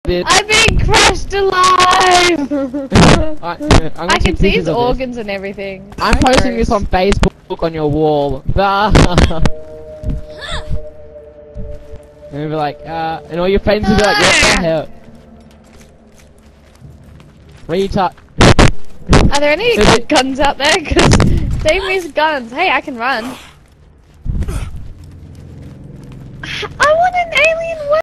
I'm being crushed alive! I can see his organs and everything. I'm posting this on Facebook on your wall. And be like, and all your friends will be like, what the hell? Retard. Are there any guns out there? Cause save me some guns. Hey, I can run. I want an alien